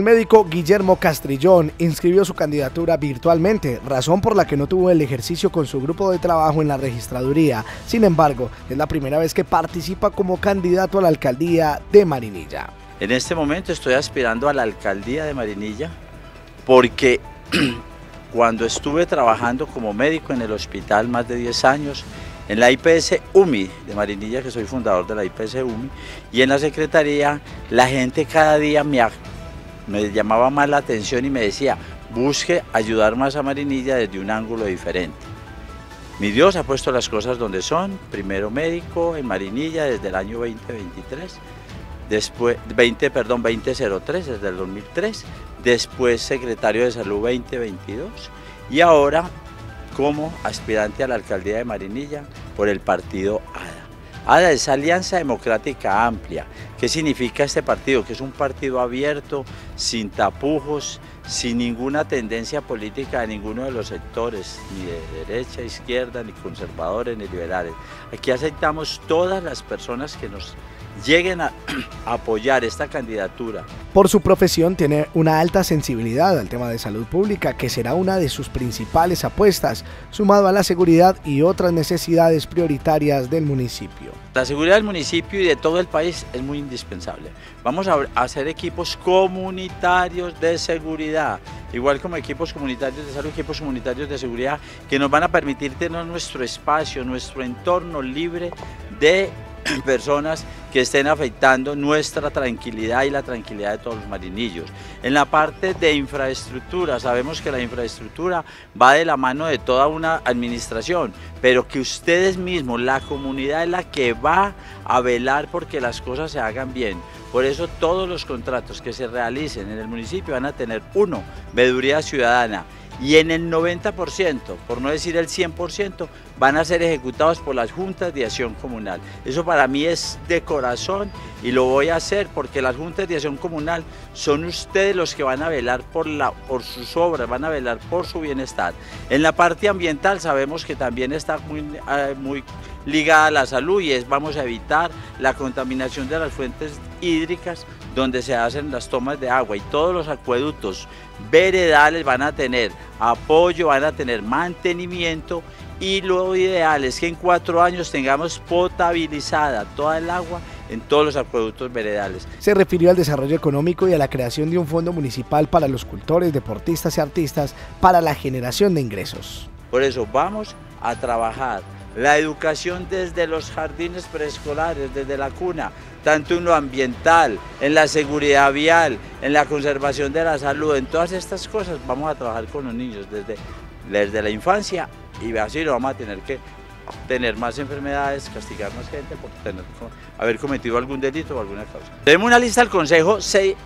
El médico Guillermo Castrillón inscribió su candidatura virtualmente, razón por la que no tuvo el ejercicio con su grupo de trabajo en la registraduría. Sin embargo, es la primera vez que participa como candidato a la alcaldía de Marinilla. En este momento estoy aspirando a la alcaldía de Marinilla porque cuando estuve trabajando como médico en el hospital más de 10 años, en la IPS UMI de Marinilla, que soy fundador de la IPS UMI, y en la secretaría, la gente cada día me llamaba más la atención y me decía, busque ayudar más a Marinilla desde un ángulo diferente. Mi Dios ha puesto las cosas donde son, primero médico en Marinilla desde el año 2003, después 2003, desde el 2003, después secretario de Salud 2022 y ahora como aspirante a la alcaldía de Marinilla por el partido ADA. ADA es Alianza Democrática Amplia. ¿Qué significa este partido? Que es un partido abierto, sin tapujos, sin ninguna tendencia política de ninguno de los sectores, ni de derecha, izquierda, ni conservadores, ni liberales. Aquí aceptamos todas las personas que nos lleguen a apoyar esta candidatura. Por su profesión tiene una alta sensibilidad al tema de salud pública, que será una de sus principales apuestas, sumado a la seguridad y otras necesidades prioritarias del municipio. La seguridad del municipio y de todo el país es muy indispensable. Vamos a hacer equipos comunitarios de seguridad, igual como equipos comunitarios de salud, equipos comunitarios de seguridad, que nos van a permitir tener nuestro espacio, nuestro entorno libre de personas que estén afectando nuestra tranquilidad y la tranquilidad de todos los marinillos. En la parte de infraestructura, sabemos que la infraestructura va de la mano de toda una administración, pero que ustedes mismos, la comunidad es la que va a velar porque las cosas se hagan bien. Por eso todos los contratos que se realicen en el municipio van a tener, uno, veeduría ciudadana, y en el 90%, por no decir el 100%, van a ser ejecutados por las juntas de acción comunal. Eso para mí es de corazón y lo voy a hacer porque las juntas de acción comunal son ustedes los que van a velar por sus obras, van a velar por su bienestar. En la parte ambiental sabemos que también está muy ligada a la salud y vamos a evitar la contaminación de las fuentes hídricas donde se hacen las tomas de agua, y todos los acueductos veredales van a tener apoyo, van a tener mantenimiento, y lo ideal es que en 4 años tengamos potabilizada toda el agua en todos los acueductos veredales. Se refirió al desarrollo económico y a la creación de un fondo municipal para los cultores, deportistas y artistas para la generación de ingresos. Por eso vamos a trabajar la educación desde los jardines preescolares, desde la cuna, tanto en lo ambiental, en la seguridad vial, en la conservación de la salud, en todas estas cosas vamos a trabajar con los niños desde la infancia, y así no vamos a tener que tener más enfermedades, castigar más gente por haber cometido algún delito o alguna causa. Tenemos una lista al Consejo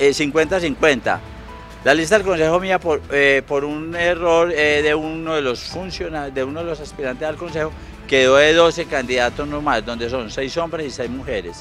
50-50. La lista del Consejo mía por un error de uno de los funcionarios, de uno de los aspirantes al Consejo, quedó de 12 candidatos nomás, donde son 6 hombres y 6 mujeres.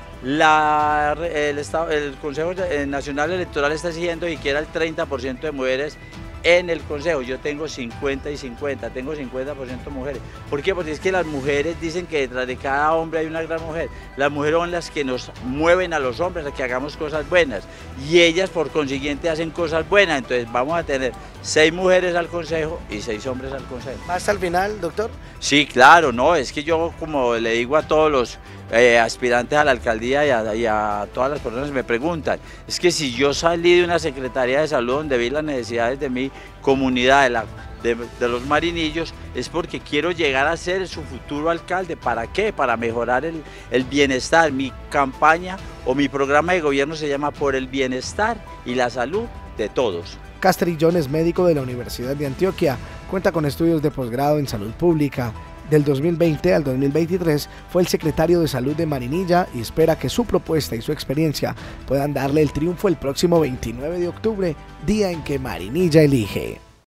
El Consejo Nacional Electoral está exigiendo y quiera el 30% de mujeres en el Consejo. Yo tengo 50 y 50, tengo 50% mujeres. ¿Por qué? Porque es que las mujeres dicen que detrás de cada hombre hay una gran mujer. Las mujeres son las que nos mueven a los hombres a que hagamos cosas buenas, y ellas por consiguiente hacen cosas buenas. Entonces vamos a tener 6 mujeres al Consejo y 6 hombres al Consejo. ¿Hasta el final, doctor? Sí, claro, no, es que yo, como le digo a todos los aspirantes a la alcaldía y a todas las personas que me preguntan, es que si yo salí de una Secretaría de Salud donde vi las necesidades de mi comunidad, de los marinillos, es porque quiero llegar a ser su futuro alcalde. ¿Para qué? Para mejorar el bienestar. Mi campaña o mi programa de gobierno se llama Por el Bienestar y la Salud de Todos. Castrillón es médico de la Universidad de Antioquia, cuenta con estudios de posgrado en salud pública. Del 2020 al 2023 fue el secretario de Salud de Marinilla y espera que su propuesta y su experiencia puedan darle el triunfo el próximo 29 de octubre, día en que Marinilla elige.